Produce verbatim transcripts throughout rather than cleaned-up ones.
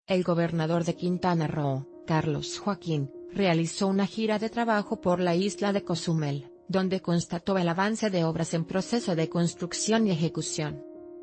El gobernador de Quintana Roo, Carlos Joaquín, realizó una gira de trabajo por la isla de Cozumel, donde constató el avance de obras en proceso de construcción y ejecución.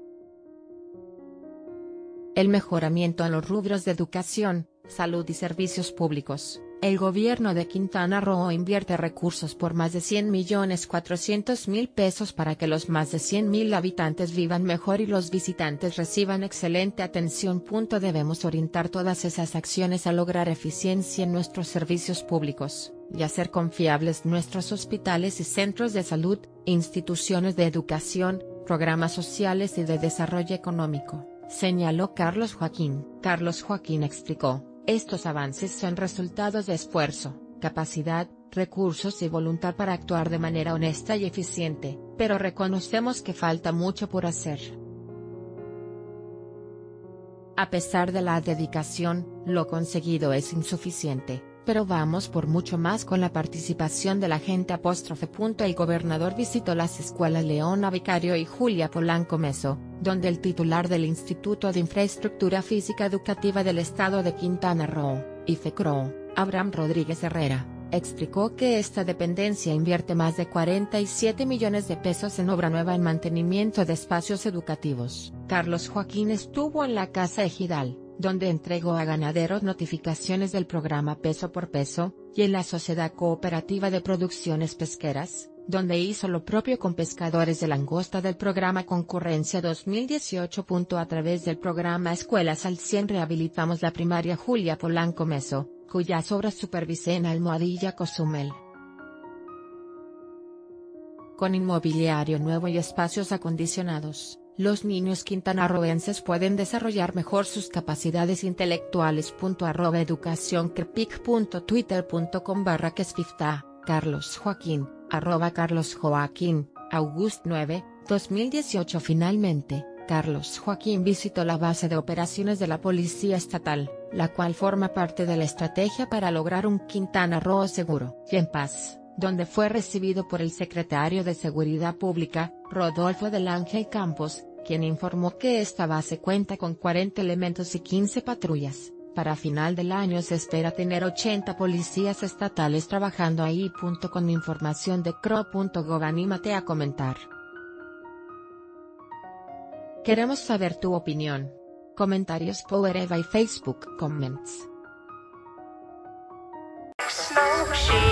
El mejoramiento en los rubros de educación, salud y servicios públicos. El gobierno de Quintana Roo invierte recursos por más de cien millones cuatrocientos mil pesos para que los más de cien mil habitantes vivan mejor y los visitantes reciban excelente atención. Debemos orientar todas esas acciones a lograr eficiencia en nuestros servicios públicos, y hacer confiables nuestros hospitales y centros de salud, instituciones de educación, programas sociales y de desarrollo económico, señaló Carlos Joaquín. Carlos Joaquín explicó: estos avances son resultados de esfuerzo, capacidad, recursos y voluntad para actuar de manera honesta y eficiente, pero reconocemos que falta mucho por hacer. A pesar de la dedicación, lo conseguido es insuficiente, pero vamos por mucho más con la participación de la gente. El gobernador visitó las escuelas Leona Vicario y Julia Polanco Meso, donde el titular del Instituto de Infraestructura Física Educativa del Estado de Quintana Roo, IFECRO, Abraham Rodríguez Herrera, explicó que esta dependencia invierte más de cuarenta y siete millones de pesos en obra nueva en mantenimiento de espacios educativos. Carlos Joaquín estuvo en la Casa Ejidal, donde entregó a ganaderos notificaciones del programa Peso por Peso, y en la Sociedad Cooperativa de Producciones Pesqueras, donde hizo lo propio con pescadores de langosta del programa Concurrencia dos mil dieciocho. A través del programa Escuelas al cien rehabilitamos la primaria Julia Polanco Meso, cuyas obras supervisé en Almohadilla, Cozumel. Con inmobiliario nuevo y espacios acondicionados, los niños quintanarroenses pueden desarrollar mejor sus capacidades intelectuales. Arroba educacioncrepic.twitter.com barra quesfifta, Carlos Joaquín, arroba Carlos Joaquín, August nueve, dos mil dieciocho. Finalmente, Carlos Joaquín visitó la base de operaciones de la Policía Estatal, la cual forma parte de la estrategia para lograr un Quintana Roo seguro y en paz, donde fue recibido por el secretario de Seguridad Pública, Rodolfo del Ángel Campos, quien informó que esta base cuenta con cuarenta elementos y quince patrullas. Para final del año se espera tener ochenta policías estatales trabajando ahí. Con información de C R O punto gov. Anímate a comentar. Queremos saber tu opinión. Comentarios por Eva y Facebook Comments.